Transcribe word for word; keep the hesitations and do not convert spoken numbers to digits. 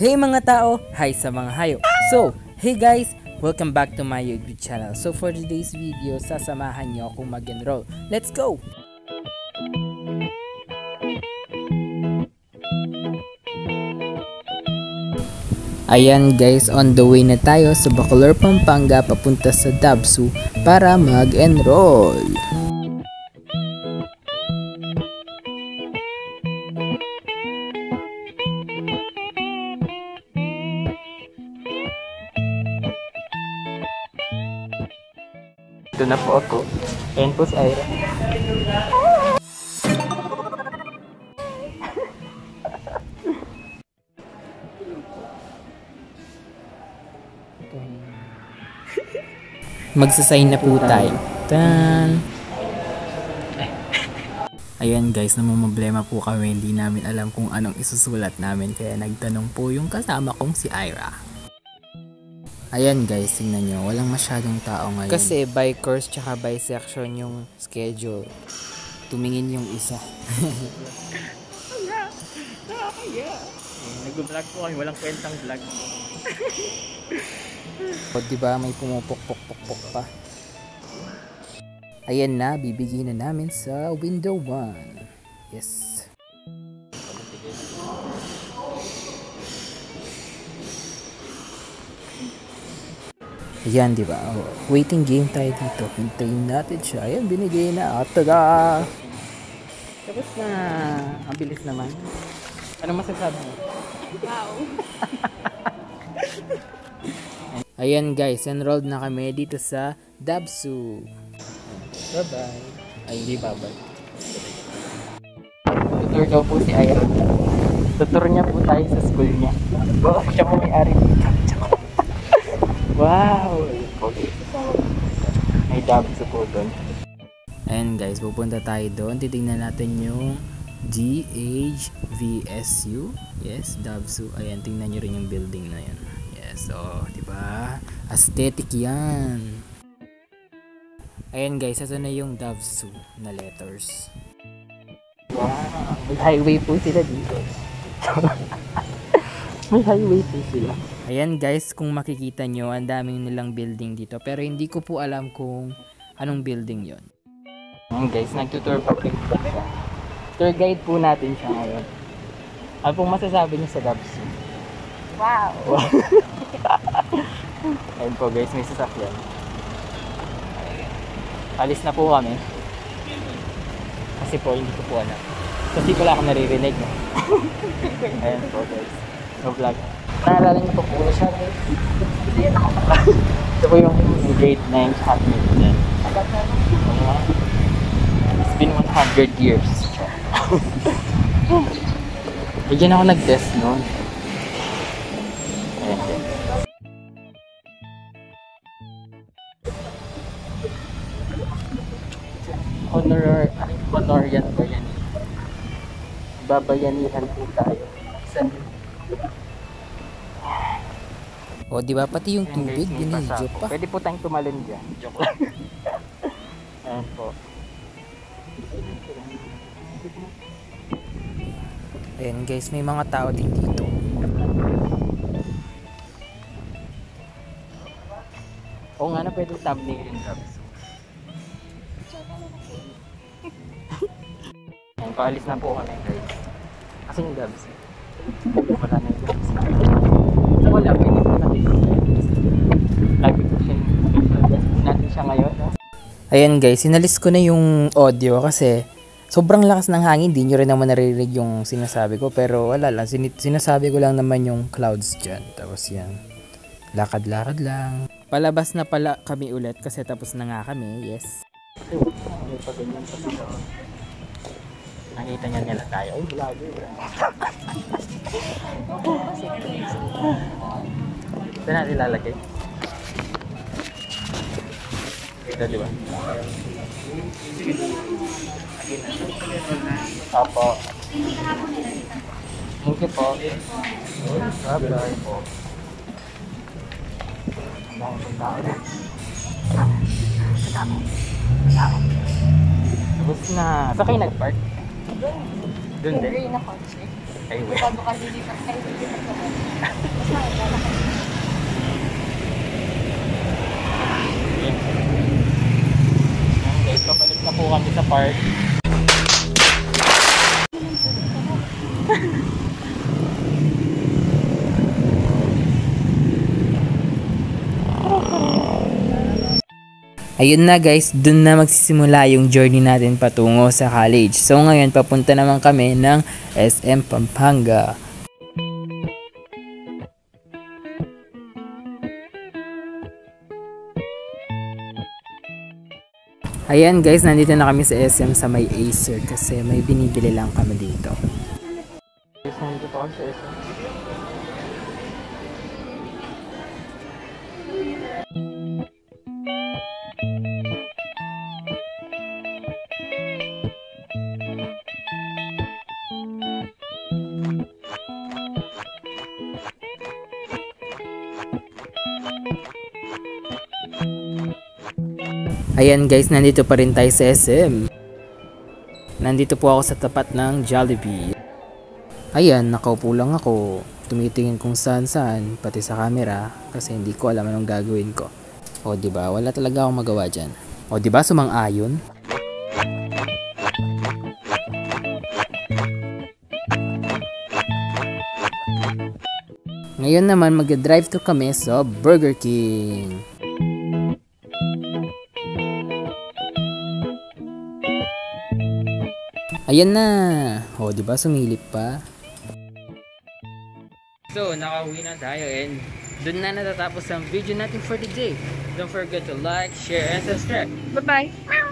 Hey mga tao, hi sa mga hayop. So, hey guys, welcome back to my YouTube channel. So for today's video, sasamahan niyo akong mag-enroll. Let's go! Ayan guys, on the way na tayo sa Bacolor, Pampanga papunta sa Dabsu para mag-enroll. Ito na po ako. Ayan po si Ira. Magsasign na po tayo. Tan! Ayan guys, namumblema po kami. Hindi namin alam kung anong isusulat namin. Kaya nagtanong po yung kasama kong si Ira. Ayan guys, tingnan nyo. Walang masyadong tao ngayon. Kasi by course tsaka by section yung schedule. Tumingin yung isa. Nag-vlog po kami, walang kwentang vlog. O diba may pumupok-pok-pok pa. Ayan na, bibigyan na namin sa window one. Yes. Ayan, diba? Oh, waiting game tayo dito. Hintayin natin siya. Ayan, binigay na. At tada! Tapos na. Ang bilis naman. Ano masasabi mo? Wow! Ayan guys, enrolled na kami dito sa Dabsu. Bye-bye. Ay, hindi bye-bye. Tutor daw po si Ira. Tutor niya po tayo sa school niya. Oh, siya po may-ari dito. Wow! May Dabsu po doon. Ayan guys, pupunta tayo doon. Titignan natin yung G H V S U. Yes, Dabsu. Ayan, tingnan nyo rin yung building na yan. Yes, so, diba? Aesthetic yan. Ayan guys, ito na yung Dabsu na letters. Wow! May highway po sila dito. May highway po sila. Ayan guys, kung makikita nyo, ang daming nilang building dito. Pero hindi ko po alam kung anong building yon. Ayan guys, nagtutour pa po siya. Tour guide po natin siya ngayon. Ano pong masasabi niyo sa Dabsu? Wow! Ayan po guys, may sasakyan. Alis na po kami. Kasi po, hindi ko po alam. Kasi wala akong naririnig. No? Ayan po guys. No vlog. Naalala niyo po po siya guys. Ito po yung grade nine sa grade ten. It's been one hundred years. Bigyan ako nag-test noon. Ayan din. Honor, honor yan ba yan? Babayanihan po tayo. O, di ba pati yung tubig, binidyo pa. Pwede po tayong tumalon dyan. Joke lang. Ayan po. Ayan guys, may mga tao din dito. Oo nga na, pwede thumbnail yung Dabsu. Ayan, paalis na po kami guys. Kasi yung Dabsu. Wala na yung Dabsu. Wala, pwede po natin. Lagi po siya. Natin siya ngayon. No? Ayan guys, sinalis ko na yung audio kasi sobrang lakas ng hangin. Hindi nyo rin naman naririnig yung sinasabi ko. Pero wala lang, Sin sinasabi ko lang naman yung clouds dyan. Tapos yan, lakad-lakad lang. Palabas na pala kami ulit kasi tapos na nga kami. Yes. Nakita niya nila tayo. Ay, vlogger. Ito natin lalagay. Ito, di ba? Opo. Thank you po. Bye-bye po. Tapos na. Saan kayo nag-park? Doon din? Na concert. Highway. Bago ka lilipat kayo, lilipat ka ba? Mas makakala ka. Yan guys, papalit na po kami sa park. Ayun na guys, dun na magsisimula yung journey natin patungo sa college. So ngayon, papunta naman kami ng S M Pampanga. Ayan guys, nandito na kami sa S M sa may Acer kasi may binibili lang kami dito. Guys, nandito pa kami sa S M. Ayan guys, nandito pa rin tayo sa S M. Nandito po ako sa tapat ng Jollibee. Ayan, nakaupo lang ako. Tumitingin kung saan saan, pati sa camera, kasi hindi ko alam anong gagawin ko. O diba, wala talaga akong magawa dyan. O diba, sumang-ayon? Ngayon naman, mag-drive to kami sa Burger King. Ayan na. O, diba sumilip pa? So, nakauwi na tayo and dun na natatapos ang video natin for today. Don't forget to like, share, and subscribe. Bye-bye!